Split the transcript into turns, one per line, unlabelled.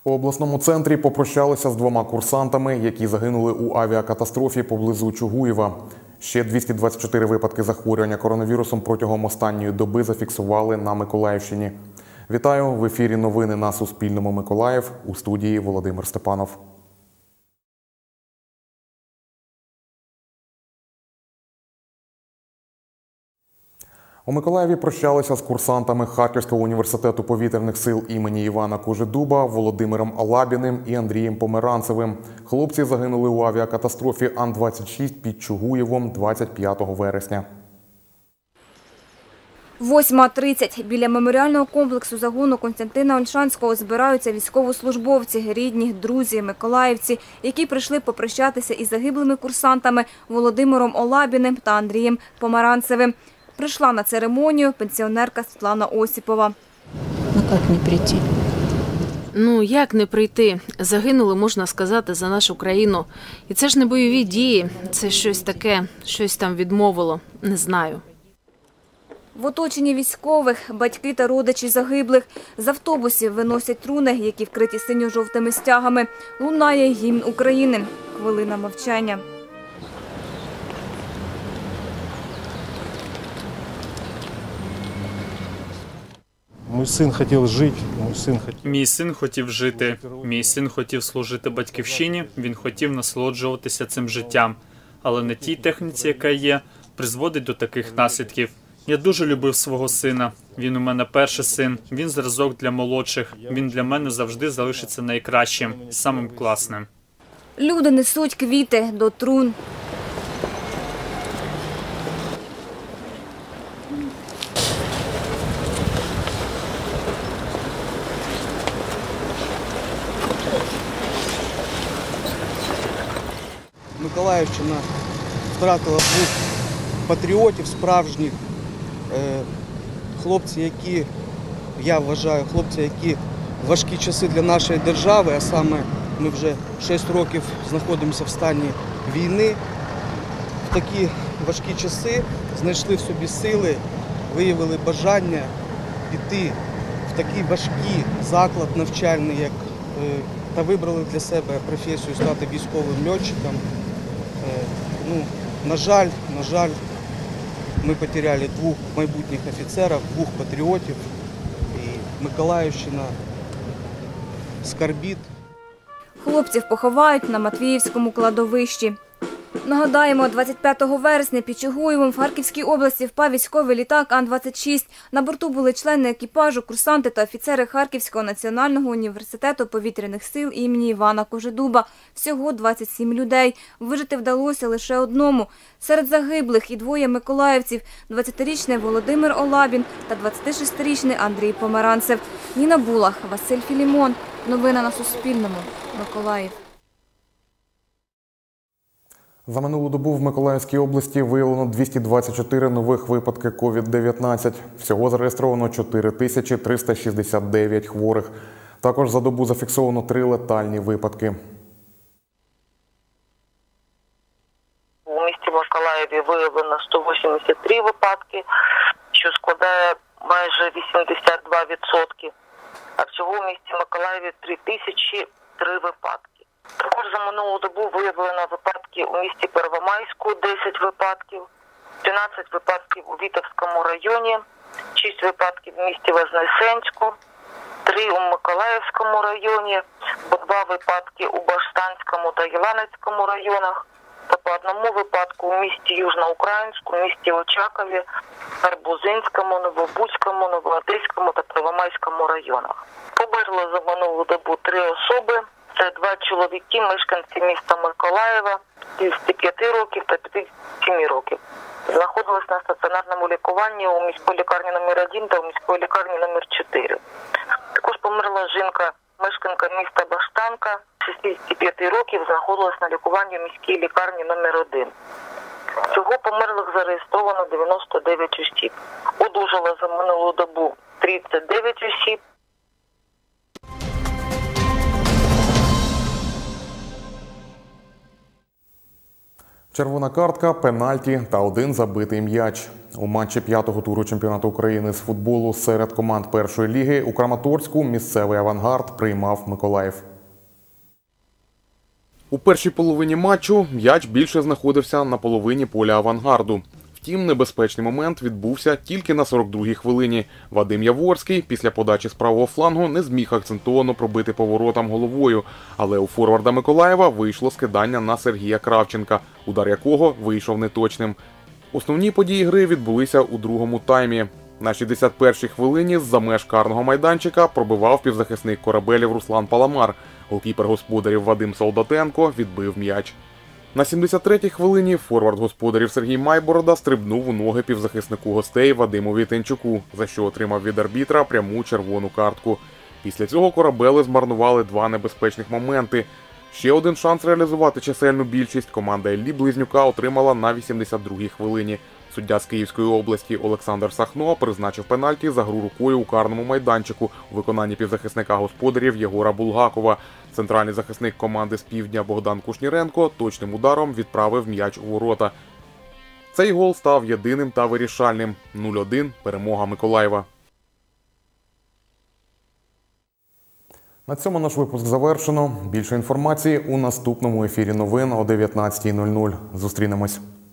У обласному центрі попрощалися з 2 курсантами, які загинули у авіакатастрофі поблизу Чугуєва. Ще 224 випадки захворювання коронавірусом протягом останньої доби зафіксували на Миколаївщині. Вітаю! В ефірі новини на Суспільному Миколаїв. У студії Володимир Степанов. У Миколаєві прощалися з курсантами Харківського університету повітряних сил імені Івана Кожедуба Володимиром Алабіним і Андрієм Померанцевим. Хлопці загинули у авіакатастрофі Ан-26 під Чугуєвом 25 вересня.
8:30. Біля меморіального комплексу загону Костянтина Ольшанського збираються військовослужбовці, рідні, друзі, миколаївці, які прийшли попрощатися із загиблими курсантами Володимиром Алабіним та Андрієм Померанцевим. Прийшла на церемонію пенсіонерка Світлана Осіпова.
Ну як не прийти?
Ну, як не прийти? Загинули, можна сказати, за нашу країну. І це ж не бойові дії, це щось таке, щось там відмовило, не знаю.
В оточенні військових батьки та родичі загиблих. З автобусів виносять труни, які вкриті синьо-жовтими стягами. Лунає гімн України. Хвилина мовчання.
Мій син хотів жити. Мій син хотів служити батьківщині, він хотів насолоджуватися цим життям. Але не тій техніці, яка є, призводить до таких наслідків. Я дуже любив свого сина. Він у мене перший син, він зразок для молодших. Він для мене завжди залишиться найкращим, самим класним.
Люди несуть квіти до трун.
Миколаївщина втратила 2 патріотів справжніх, хлопці, які, я вважаю, хлопці, які важкі часи для нашої держави, а саме ми вже 6 років знаходимося в стані війни. В такі важкі часи знайшли в собі сили, виявили бажання піти в такий важкий заклад навчальний, та вибрали для себе професію стати військовим льотчиком. На жаль, ми втратили 2 майбутніх офіцерів, 2 патріотів, і Миколаївщина скорбить.
Хлопців поховають на Матвіївському кладовищі. Нагадаємо, 25 вересня під Чугуєвом в Харківській області впав військовий літак Ан-26. На борту були члени екіпажу, курсанти та офіцери Харківського національного університету повітряних сил імені Івана Кожедуба. Всього 27 людей. Вижити вдалося лише одному. Серед загиблих і 2 миколаївців – 20-річний Володимир Алабін та 26-річний Андрій Померанцев. Ніна Булах, Василь Філімон. Новини на Суспільному. Миколаїв.
За минулу добу в Миколаївській області виявлено 224 нових випадки COVID-19. Всього зареєстровано 4369 хворих. Також за добу зафіксовано 3 летальні випадки.
У місті Миколаєві виявлено 183 випадки, що складає майже 82%. А всього в місті Миколаєві 3003 випадки. Також за минулу добу виявлено випадки у місті Первомайську, 10 випадків, 13 випадків у Вітовському районі, 6 випадків в місті Вознесенську, 3 у Миколаївському районі, 2 випадки у Баштанському та Єланецькому районах, та по 1 випадку у місті Южноукраїнську, місті Очакові, Арбузинському, Новобузькому, Новоодеському та Первомайському районах. Померли за минулу добу 3 особи. Це 2 чоловіки, мешканці міста Миколаєва, 55 років та 57 років. Знаходились на стаціонарному лікуванні у міській лікарні номер 1 та у міській лікарні номер 4. Також померла жінка, мешканка міста Баштанка, 65 років, знаходилась на лікуванні у міській лікарні номер 1. Всього померлих зареєстровано 99 осіб. Одужало за минулу добу 39 осіб.
Червона картка, пенальті та один забитий м'яч. У матчі 5-го туру чемпіонату України з футболу серед команд першої ліги у Краматорську місцевий «Авангард» приймав Миколаїв. У першій половині матчу м'яч більше знаходився на половині поля «Авангарду». Втім, небезпечний момент відбувся тільки на 42-й хвилині. Вадим Яворський після подачі з правого флангу не зміг акцентовано пробити поворотом головою, але у форварда Миколаєва вийшло скидання на Сергія Кравченка, удар якого вийшов неточним. Основні події гри відбулися у другому таймі. На 61-й хвилині з-за меж карного майданчика пробивав півзахисник «Корабелів» Руслан Паламар. Голкіпер господарів Вадим Солдатенко відбив м'яч. На 73-й хвилині форвард господарів Сергій Майборода стрибнув у ноги півзахиснику гостей Вадиму Вітенчуку, за що отримав від арбітра пряму червону картку. Після цього «Корабели» змарнували два небезпечних моменти. Ще один шанс реалізувати чисельну більшість команда Іллі Близнюка отримала на 82-й хвилині. Суддя з Київської області Олександр Сахно призначив пенальті за гру рукою у карному майданчику у виконанні півзахисника господарів Єгора Булгакова. Центральний захисник команди з півдня Богдан Кушніренко точним ударом відправив м'яч у ворота. Цей гол став єдиним та вирішальним. 0-1 – перемога Миколаєва. На цьому наш випуск завершено. Більше інформації у наступному ефірі новин о 19:00. Зустрінемось.